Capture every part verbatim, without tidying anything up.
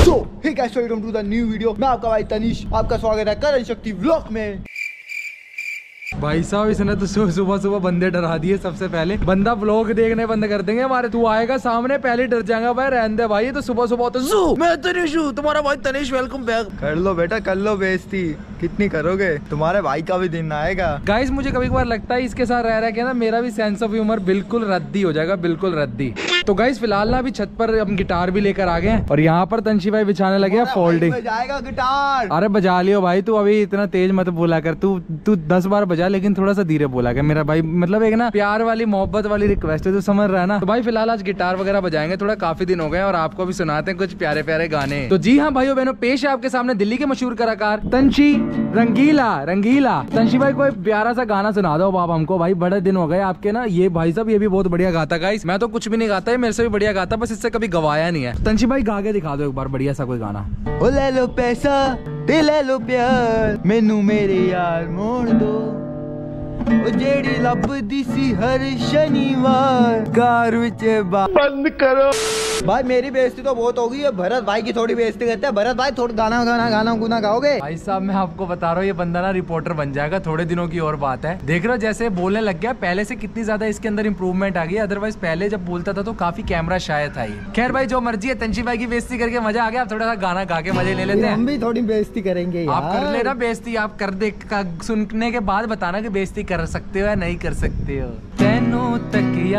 So hey guys, welcome to the new video. मैं आपका भाई तनीश, आपका स्वागत है करण शक्ति व्लॉग में। भाई साहब इसने तो सुबह सुबह बंदे डरा दिए। सबसे पहले बंदा व्लॉग देखने बंद कर देंगे हमारे। तू आएगा सामने पहले डर जाएगा। भाई रहने दे भाई, तो सुबह सुबह तो मैं तनीश हूँ, तुम्हारा भाई तनीश, वेलकम बैक। कर लो बेटा, कर लो बेइज्जती। कितनी करोगे, तुम्हारे भाई का भी दिन आएगा। गाइस मुझे कभी कभार लगता है इसके साथ रह रहा है ना, मेरा भी सेंस ऑफ ह्यूमर बिल्कुल रद्दी हो जाएगा, बिल्कुल रद्दी। तो गाइस फिलहाल ना अभी छत पर हम गिटार भी लेकर आ गए और यहाँ पर तंशी भाई बिछाने लगे फोल्डिंग। बजाएगा गिटार। अरे बजा लियो भाई, तू अभी इतना तेज मत बोला कर। तू तू दस बार बजा, लेकिन थोड़ा सा धीरे बोला कर मेरा भाई। मतलब एक ना प्यार वाली मोहब्बत वाली रिक्वेस्ट है, तू समझ रहा है ना। तो भाई फिलहाल आज गिटार वगैरह बजाएंगे, थोड़ा काफी दिन हो गए और आपको भी सुनाते हैं कुछ प्यारे प्यारे गाने। तो जी हाँ भाइयों बहनों, पेश है आपके सामने दिल्ली के मशहूर कलाकार तंशी रंगीला। रंगीला तंशी भाई कोई प्यारा सा गाना सुना दो आप हमको। भाई बड़े दिन हो गए आपके ना। ये भाई साहब ये भी बहुत बढ़िया गाता। गाइस मैं तो कुछ भी नहीं गाता है, मेरे से भी बढ़िया गाता, बस इससे कभी गवाया नहीं है। तंशी भाई गा के दिखा दो एक बार बढ़िया सा कोई गाना। ओ ले लो पैसा ते ले लो प्यार, मैनू मेरे यार मोड़ दो। ओ जेड़ी लभदी सी हर शनिवार, कार विच बंद करो। भाई मेरी बेइज्जती तो बहुत होगी, है भरत भाई की थोड़ी बेइज्जती करते हैं। भरत भाई थोड़ा गाना गाना गाना गुना गाओगे? भाई साहब मैं आपको बता रहा हूँ, ये बंदा ना रिपोर्टर बन जाएगा थोड़े दिनों की और बात है। देख रहे हो जैसे बोलने लग गया, पहले से कितनी ज्यादा इसके अंदर इंप्रूवमेंट आ गई। अदरवाइज पहले जब बोलता था तो काफी कैमरा शाय था ये। खैर भाई जो मर्जी है, तंशी भाई की बेइज्जती करके मजा आ गया। आप थोड़ा सा गाना गा के मजे ले लेते हैं। हम भी थोड़ी बेइज्जती करेंगे। आप कर लेना बेइज्जती, आप कर दे सुनने के बाद बताना कि बेइज्जती कर सकते हो या नहीं कर सकते हो। तेनों तकिया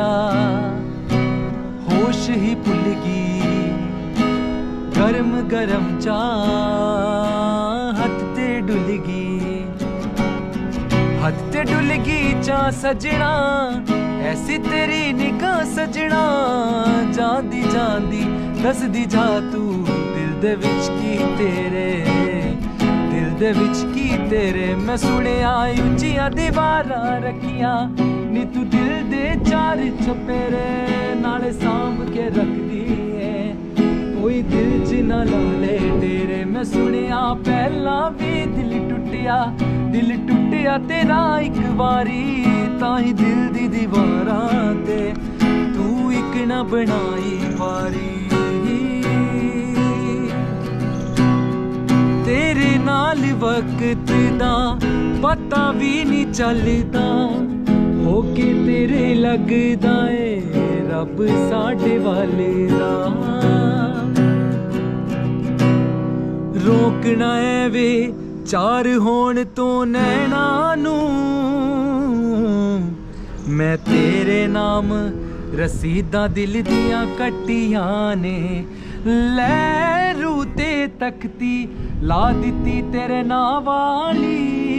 होश ही भुल गई, गरम गरम चाह हथ ते डुल गई, हथ ते डुल गई चाह सजना, ऐसी तेरी निगाह सजना। जांदी जांदी दसदी जा तू दिल दे विच की तेरे, दिल दे विच की तेरे। मैं सुनिया उच्चियां दीवारां रखियां नी, तू दिल दे चार चपेरे नाले सांभ के रखदी है, कोई दिल च ना ला ले डेरे। मैं सुनिया पहला भी दिल टुटिया, दिल टुटिया तेरा एक बारी, ताही दिल दी दीवारां ते तू एक ना बनाई पारी। तेरे नाल वक्त दा पता भी नहीं चलदा, होके तेरे लगदा है रब साडे वाले दा। रोकना है वे चार होण तो नैना नू, मैं तेरे नाम रसीदा दिल दियां कट्टियां ने। लैरू ते तकती ला दिती तेरे नां वाली,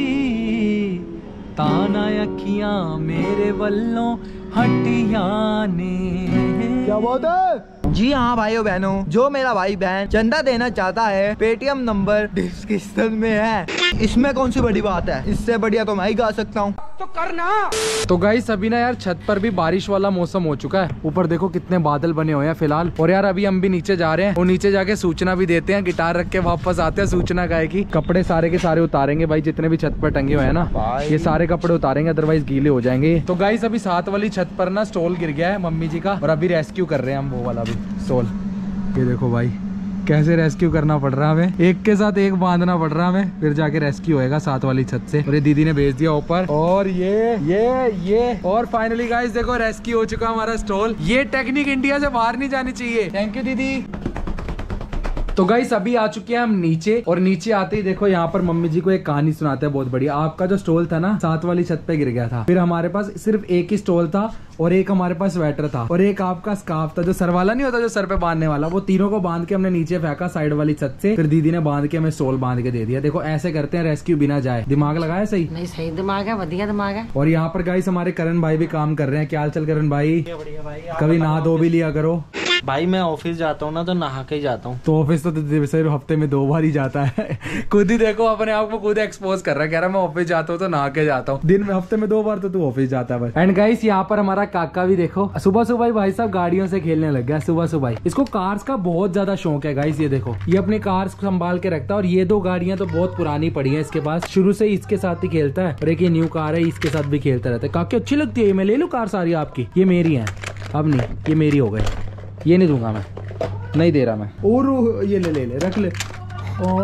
ताना अखियां मेरे वल्लों हटियां ने। क्या बात है? जी हाँ भाइयों बहनों, जो मेरा भाई बहन चंदा देना चाहता है, पेटीएम नंबर डिस्क्रिप्शन में है। इसमें कौन सी बड़ी बात है, इससे बढ़िया तो मैं ही गा सकता हूँ। तो करना। तो गाइस अभी ना यार छत पर भी बारिश वाला मौसम हो चुका है। ऊपर देखो कितने बादल बने हुए हैं फिलहाल। और यार अभी हम भी नीचे जा रहे हैं और नीचे जाके सूचना भी देते हैं। गिटार रख के वापस आते हैं, सूचना गाय की। कपड़े सारे के सारे उतारेंगे भाई, जितने भी छत पर टंगे हुए हैं ना, ये सारे कपड़े उतारेंगे, अदरवाइज गीले हो जाएंगे। तो गाइस अभी साथ वाली छत पर ना स्टॉल गिर गया है मम्मी जी का, और अभी रेस्क्यू कर रहे हैं हम वो वाला भी स्टॉल। ये देखो भाई कैसे रेस्क्यू करना पड़ रहा है हमें, एक के साथ एक बांधना पड़ रहा है हमें, फिर जाके रेस्क्यू होएगा साथ वाली छत से। और ये दीदी ने भेज दिया ऊपर, और ये ये ये और फाइनली गाइस देखो रेस्क्यू हो चुका हमारा स्टॉल। ये टेक्निक इंडिया से बाहर नहीं जानी चाहिए। थैंक यू दीदी। तो गाइस अभी आ चुके हैं हम नीचे, और नीचे आते ही देखो यहाँ पर मम्मी जी को एक कहानी सुनाते हैं बहुत बढ़िया। आपका जो स्टॉल था ना साथ वाली छत पे गिर गया था, फिर हमारे पास सिर्फ एक ही स्टॉल था और एक हमारे पास स्वेटर था और एक आपका स्कार्फ था, जो सर वाला नहीं होता जो सर पे बांधने वाला, वो तीनों को बांध के हमने नीचे फेंका साइड वाली छत से। फिर दीदी ने बांध के हमें स्टॉल बांध के दे दिया। देखो ऐसे करते हैं रेस्क्यू बिना जाए। दिमाग लगाया सही? नहीं सही दिमाग है, बढ़िया दिमाग है। और यहाँ पर गाइस हमारे करण भाई भी काम कर रहे हैं। क्या हाल चल करण भाई? बढ़िया भाई। कभी नहा धो भी लिया करो भाई। मैं ऑफिस जाता हूँ ना तो नहा के ही जाता हूँ। तो ऑफिस तो सिर्फ हफ्ते में दो बार ही जाता है। खुद ही देखो अपने आप को खुद एक्सपोज कर रहा है, कह रहा मैं ऑफिस जाता हूँ तो नहा के जाता हूँ। दिन में हफ्ते में दो बार तो तू ऑफिस जाता है बस। एंड गाइस यहाँ पर हमारा काका भी देखो सुबह सुबह भाई साहब गाड़ियों से खेलने लग गया सुबह सुबह। इसको कार्स का बहुत ज्यादा शौक है गाइस। ये देखो ये अपनी कार्स को संभाल के रखता है, और ये दो गाड़ियां तो बहुत पुरानी पड़ी है इसके पास, शुरू से इसके साथ ही खेलता है। और एक ये न्यू कार है, इसके साथ भी खेलता रहता है। काकी अच्छी लगती है, मैं ले लूं कार सारी आपकी? ये मेरी है अब नहीं, ये मेरी हो गई, ये नहीं दूंगा मैं। नहीं दे रहा मैं। और ये ले ले ले रख ले। ओ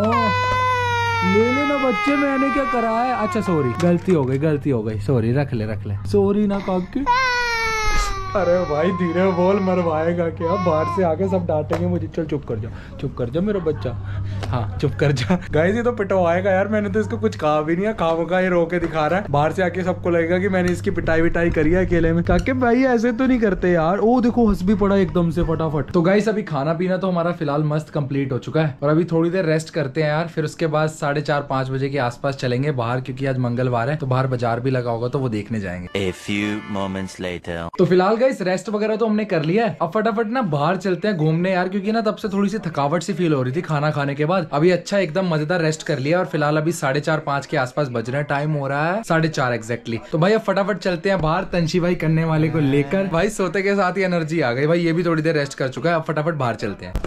ले लेना बच्चे, मैंने क्या करा है। अच्छा सॉरी, गलती हो गई गलती हो गई सॉरी, रख ले रख ले। सॉरी ना काकी। अरे भाई धीरे बोल, मरवाएगा क्या, बाहर से आके सब डांटेंगे मुझे। चल चुप कर जा, चुप कर जा मेरा बच्चा। हाँ चुप कर जा। गाइस ये तो पिटवाएगा यार, मैंने तो इसको कुछ कहा भी नहीं है, खामखा ये रो के दिखा रहा है। बाहर से आके सबको लगेगा कि मैंने इसकी पिटाई विटाई करी है अकेले में। काके भाई ऐसे तो नहीं करते यार। ओ देखो हंस भी पड़ा एकदम से फटाफट। तो गाइस अभी खाना पीना तो हमारा फिलहाल मस्त कंप्लीट हो चुका है और अभी थोड़ी देर रेस्ट करते हैं यार। फिर उसके बाद साढ़े चार पाँच बजे के आसपास चलेंगे बाहर, क्योंकि आज मंगलवार है तो बाहर बाजार भी लगा होगा तो वो देखने जाएंगे। A few moments later. तो फिलहाल गाइस रेस्ट वगैरह तो हमने कर लिया है। अब फटाफट ना बाहर चलते हैं घूमने यार, क्योंकि ना तब से थोड़ी सी थकावट सी फील हो रही थी खाना खाने के बाद। अभी अच्छा एकदम मजेदार रेस्ट कर लिया और फिलहाल अभी साढ़े चार पाँच के आसपास बज रहे हैं, टाइम हो रहा है साढ़े चार एग्जैक्टली। तो भाई अब फटाफट चलते हैं बाहर तंशी भाई करने वाले को लेकर। भाई सोते के साथ ही एनर्जी आ गई भाई, ये भी थोड़ी देर रेस्ट कर चुका है। अब फटाफट बाहर चलते हैं।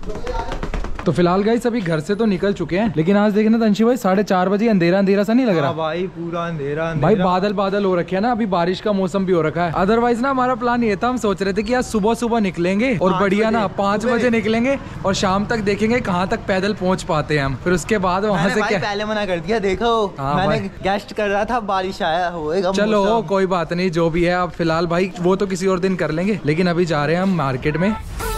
तो फिलहाल गाइस अभी घर से तो निकल चुके हैं, लेकिन आज देखना तंशी भाई साढ़े चार बजे अंधेरा अंधेरा सा नहीं लग रहा भाई? पूरा अंधेरा अंधेरा भाई, बादल बादल हो रखे हैं ना, अभी बारिश का मौसम भी हो रखा है। अदरवाइज ना हमारा प्लान ये था, हम सोच रहे थे कि आज सुबह सुबह निकलेंगे और बढ़िया ना पाँच बजे निकलेंगे और शाम तक देखेंगे कहाँ तक पैदल पहुँच पाते हैं हम। फिर उसके बाद वहाँ से क्या पहले मना कर दिया, देखो मैंने गेस्ट कर रहा था, बारिश आया होएगा। चलो कोई बात नहीं, जो भी है। अब फिलहाल भाई वो तो किसी और दिन कर लेंगे, लेकिन अभी जा रहे हैं हम मार्केट में।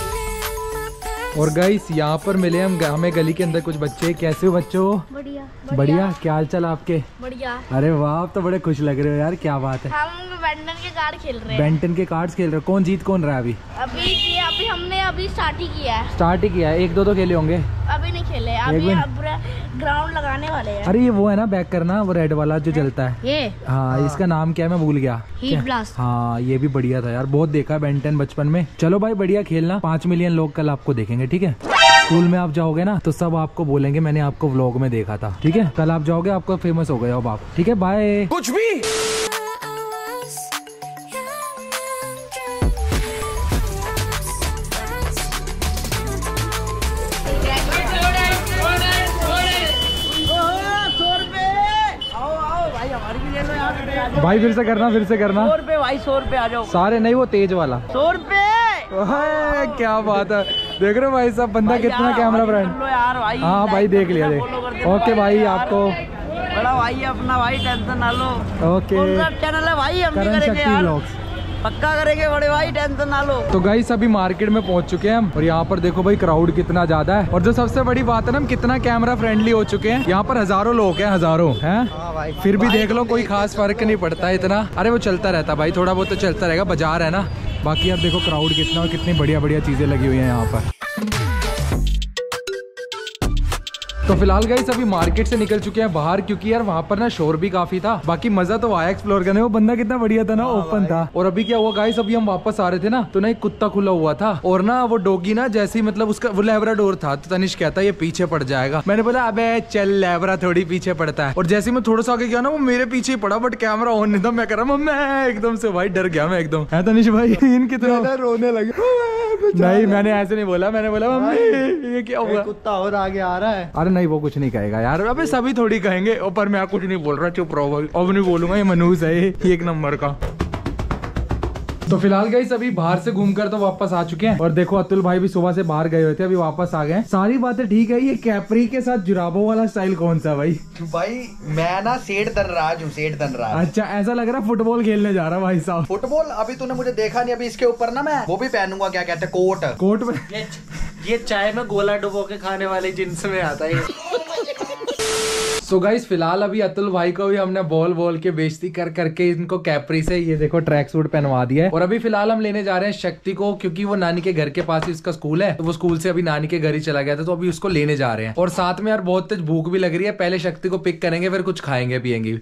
और गाइस यहाँ पर मिले हम हमें गली के अंदर कुछ बच्चे। कैसे हो बच्चों? बढ़िया बढ़िया, बढ़िया। क्या हाल चाल आपके? बढ़िया। अरे वाह, आप तो बड़े खुश लग रहे हो यार, क्या बात है। हम बेंटन के कार्ड खेल रहे हैं। बेंटन के कार्ड्स खेल रहे हो? कौन जीत कौन रहा है अभी? अभी ये अभी हमने अभी स्टार्ट ही किया है। स्टार्ट ही किया है, एक दो तो खेले होंगे। अभी नहीं खेले, अभी पूरा ग्राउंड लगाने वाले हैं। अरे ये वो है ना बैक करना, वो रेड वाला जो चलता है ये। हाँ, इसका नाम क्या है मैं भूल गया। Heat blast. हाँ ये भी बढ़िया था यार, बहुत देखा बेंटन बचपन में। चलो भाई बढ़िया खेलना, पाँच मिलियन लोग कल आपको देखेंगे, ठीक है। स्कूल में आप जाओगे ना तो सब आपको बोलेंगे मैंने आपको व्लॉग में देखा था, ठीक है। कल आप जाओगे आपको फेमस हो गए अब आप, ठीक है। बाय। कुछ भी भाई फिर से करना फिर से करना। सौ रुपए भाई, सौ रुपए आ जाओ। सारे नहीं, वो तेज वाला। सौ रुपए। क्या बात है, देख रहे हो भाई साहब बंदा कितना कैमरा ब्रांड। यार भाई। हाँ भाई देख लिया देख। ओके भाई आपको बड़ा भाई अपना भाई, टेंशन ना लो। ओके चैनल है भाई, हम भी करेंगे यार, पक्का करेंगे बड़े भाई, टेंशन ना लो। तो गाइस अभी मार्केट में पहुंच चुके हैं हम और यहाँ पर देखो भाई क्राउड कितना ज्यादा है। और जो सबसे बड़ी बात है ना, हम कितना कैमरा फ्रेंडली हो चुके हैं। यहाँ पर हजारों लोग हैं, हजारों हैं। फिर भी देख लो कोई खास फर्क नहीं पड़ता है इतना। अरे वो चलता रहता भाई, थोड़ा बहुत तो चलता रहेगा, बाजार है ना। बाकी आप देखो क्राउड कितना और कितनी बढ़िया बढ़िया चीजें लगी हुई है यहाँ पर। तो फिलहाल गाइस अभी मार्केट से निकल चुके हैं बाहर, क्योंकि यार वहाँ पर ना शोर भी काफी था। बाकी मजा तो आया एक्सप्लोर करने, वो बंदा कितना बढ़िया था ना, ओपन था। और अभी क्या हुआ गाइस, अभी हम वापस आ रहे थे ना तो ना एक कुत्ता खुला हुआ था और ना वो डॉगी ना जैसे ही मतलब उसका वो लेब्राडोर था, तो तनिष कहता है ये पीछे पड़ जाएगा। मैंने बोला अबे चल लेब्रा थोड़ी पीछे पड़ता है। और जैसे ही मैं थोड़ा सा आगे गया ना वो मेरे पीछे ही पड़ा, बट कैमरा ऑन नहीं था। मैं कह रहा मैं एकदम से भाई डर गया मैं एकदम। है तनिष भाई इनकी तरह रोने लगे। नहीं मैंने ऐसे नहीं बोला, मैंने बोला मम्मी ये क्या हुआ, कुत्ता और आगे आ रहा है। अरे नहीं वो कुछ नहीं कहेगा यार, अबे सभी थोड़ी कहेंगे। ऊपर मैं कुछ नहीं बोल रहा, चुप रहो भाई, अब नहीं बोलूंगा, ये मनूस है ये एक नंबर का। तो फिलहाल गाइस अभी बाहर से घूमकर तो वापस आ चुके हैं और देखो अतुल भाई भी सुबह से बाहर गए हुए थे, अभी वापस आ गए। सारी बातें ठीक है, ये कैपरी के साथ जुराबों वाला स्टाइल कौन सा भाई? भाई मैं ना सेठ धनराज हूँ, सेठ धनराज। अच्छा ऐसा लग रहा है फुटबॉल खेलने जा रहा भाई साहब। फुटबॉल अभी तूने मुझे देखा नहीं, अभी इसके ऊपर ना मैं वो भी पहनूंगा, क्या कहते हैं कोट। कोट में ये, ये चाय में गोला डुबो के खाने वाले जिन्स में आता है। सो गाइस फिलहाल अभी अतुल भाई को भी हमने बोल बोल के बेइज्जती कर करके इनको कैपरी से ये देखो ट्रैक सूट पहनवा दिया है। और अभी फिलहाल हम लेने जा रहे हैं शक्ति को, क्योंकि वो नानी के घर के पास ही उसका स्कूल है, तो वो स्कूल से अभी नानी के घर ही चला गया था, तो अभी उसको लेने जा रहे हैं। और साथ में यार बहुत तेज भूख भी लग रही है, पहले शक्ति को पिक करेंगे फिर कुछ खाएंगे पियेंगे।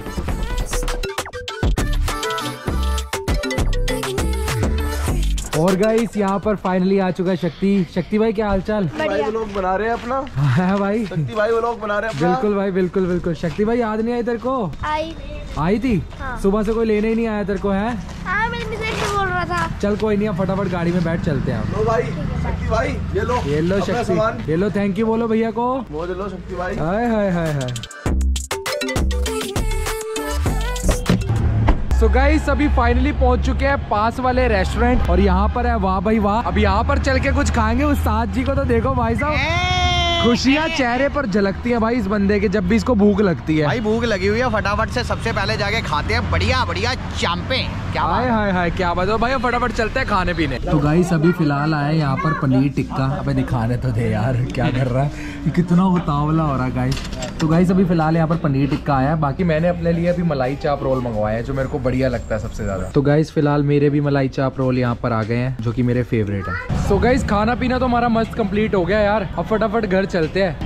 और गाइस यहाँ पर फाइनली आ चुका है शक्ति। शक्ति भाई क्या हालचाल? भाई वो लोग बना रहे हैं अपना। है भाई शक्ति भाई वो लोग बना रहे हैं। बिल्कुल भाई बिल्कुल बिल्कुल। शक्ति भाई याद नहीं आई तेरे को? आई आई थी। हाँ। सुबह से कोई लेने ही नहीं आया तेरे को? है हाँ मैं बोल रहा था। चल कोई नहीं, फटाफट गाड़ी में बैठ चलते हैं। लो भाई शक्ति भाई ये लो, ये लो शक्ति, ये लो थैंक यू बोलो भैया को। वो लो शक्ति भाई। हाय हाय हाय हाय। सो गाइस अभी फाइनली पहुंच चुके हैं पास वाले रेस्टोरेंट और यहाँ पर है वाह भाई वाह। अब यहाँ पर चल के कुछ खाएंगे। उस्ताद जी को तो देखो भाई साहब, खुशियाँ चेहरे पर झलकती हैं भाई इस बंदे के जब भी इसको भूख लगती है। भाई भूख लगी हुई है, फटाफट से सबसे पहले जाके खाते हैं बढ़िया बढ़िया चांपे। क्या हाय हाय हाय क्या बात है भाई, फटाफट चलते हैं खाने पीने। तो गाइस अभी फिलहाल आया यहाँ पर पनीर टिक्का। अबे दिखाने तो दे यार, क्या कर रहा है, कितना उतावला हो रहा है गाइस। तो गाइस अभी फिलहाल यहाँ पर पनीर टिक्का आया है। बाकी मैंने अपने लिए अभी मलाई चाप रोल मंगवाया है जो मेरे को बढ़िया लगता है सबसे ज्यादा। तो गाइस फिलहाल मेरे भी मलाई चाप रोल यहाँ पर आ गए हैं जो कि मेरे फेवरेट है। सो गाइस खाना पीना तो हमारा मस्त कंप्लीट हो गया यार। अब फटाफट घर चलते हैं।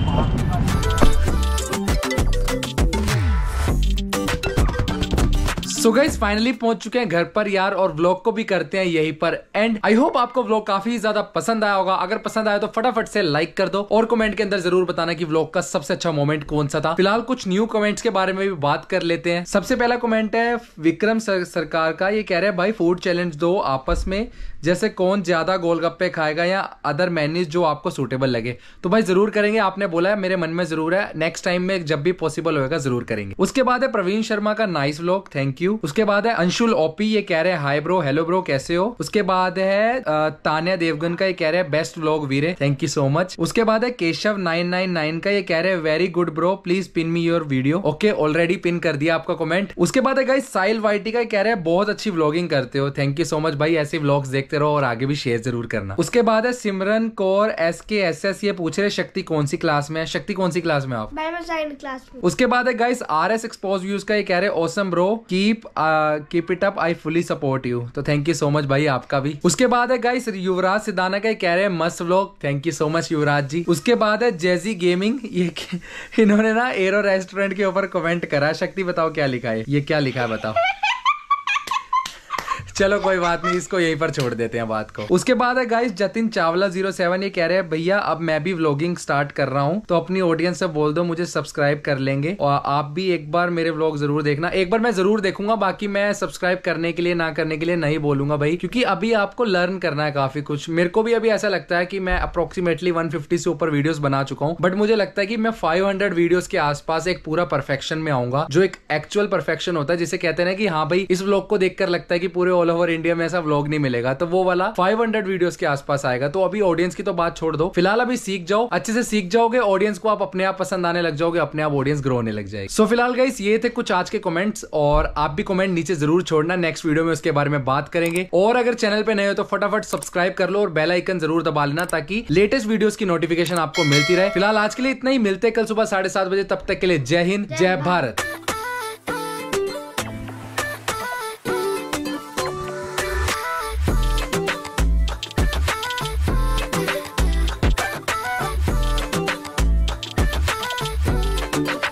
सो गाइस फाइनली पहुंच चुके हैं घर पर यार और व्लॉग को भी करते हैं यहीं पर एंड। आई होप आपको व्लॉग काफी ज्यादा पसंद आया होगा। अगर पसंद आया तो फटाफट से लाइक कर दो और कमेंट के अंदर जरूर बताना कि व्लॉग का सबसे अच्छा मोमेंट कौन सा था। फिलहाल कुछ न्यू कमेंट्स के बारे में भी बात कर लेते हैं। सबसे पहला कमेंट है विक्रम सर, सरकार का। ये कह रहे हैं भाई फूड चैलेंज दो आपस में, जैसे कौन ज्यादा गोलगप्पे खाएगा या अदर मेन्यूज जो आपको सूटेबल लगे। तो भाई जरूर करेंगे, आपने बोला है, मेरे मन में जरूर है। नेक्स्ट टाइम में जब भी पॉसिबल होगा जरूर करेंगे। उसके बाद है प्रवीण शर्मा का नाइस व्लॉग, थैंक यू। उसके बाद है अंशुल ओपी, ये कह रहे हैं हाय ब्रो, हेलो ब्रो कैसे हो। उसके बाद है तान्या देवगन का, ये कह रहे हैं बेस्ट व्लॉग वीरे, थैंक यू सो मच। उसके बाद है केशव नाइन नाइन नाइन का, ये कह रहे हैं very good bro, please pin me your video. Okay already pin कर दिया आपका कमेंट। उसके बाद है गाइस साहिल वाइटी का, कह रहे हैं बहुत अच्छी व्लॉगिंग करते हो, थैंक यू सो मच भाई। ऐसे व्लॉग्स देखते रहो और आगे भी शेयर जरूर करना। उसके बाद है Simran Kaur S K S S, ये पूछ रहे शक्ति कौन सी क्लास में है। शक्ति कौन सी क्लास में आप? मैं सेकंड क्लास में। उसके बाद है guys R S expose views का, ये कह रहे हैं awesome bro, keep keep it up, I fully support you. तो थैंक यू सो मच भाई आपका भी। उसके बाद है गाइस युवराज सिदाना का, कह रहे हैं मस्त vlog, thank you so much Yuvraj ji. उसके बाद है जेजी गेमिंग, ये इन्होंने ना एरो रेस्टोरेंट के ऊपर कमेंट करा। शक्ति बताओ क्या लिखा है, ये क्या लिखा है बताओ। चलो कोई बात नहीं, इसको यहीं पर छोड़ देते हैं बात को। उसके बाद है guys Jatin Chawla zero seven, ये कह रहे हैं भैया अब मैं भी व्लॉगिंग स्टार्ट कर रहा हूँ तो अपनी ऑडियंस से बोल दो मुझे सब्सक्राइब कर लेंगे और आप भी एक बार मेरे व्लॉग जरूर देखना। एक बार मैं जरूर देखूंगा, बाकी मैं सब्सक्राइब करने के लिए ना करने के लिए नहीं बोलूंगा भाई, क्योंकि अभी आपको लर्न करना है काफी कुछ। मेरे को भी अभी ऐसा लगता है कि मैं अप्रोक्सीमेटली वन फिफ्टी से ऊपर वीडियोस बना चुका हूँ, बट मुझे लगता है कि मैं फाइव हंड्रेड वीडियोस के आसपास एक पूरा परफेक्शन में आऊंगा, जो एक एक्चुअल परफेक्शन होता है, जिसे कहते हैं कि हाँ भाई इस व्लॉग को देखकर लगता है कि पूरे ऑल ओवर इंडिया में ऐसा व्लॉग नहीं मिलेगा, तो वो वाला फाइव हंड्रेड वीडियोस के आसपास आएगा। तो अभी ऑडियंस की तो बात छोड़ दो, फिलहाल अभी सीख जाओ, अच्छे से सीख जाओगे, ऑडियंस को आप अपने आप पसंद आने लग जाओगे, अपने आप ऑडियंस ग्रो होने लग जाएगी। सो so, फिलहाल गाइस ये थे कुछ आज के कमेंट्स और आप भी कमेंट नीचे जरूर छोड़ना, नेक्स्ट वीडियो में उसके बारे में बात करेंगे। और अगर चैनल पे नए हो तो फटाफट सब्सक्राइब कर लो और बेल आइकन जरूर दबा लेना ताकि लेटेस्ट वीडियोस की नोटिफिकेशन आपको मिलती रहे। फिलहाल आज के लिए इतना ही, मिलते हैं कल सुबह साढ़े सात बजे, तब तक के लिए जय हिंद जय भारत। Thank you.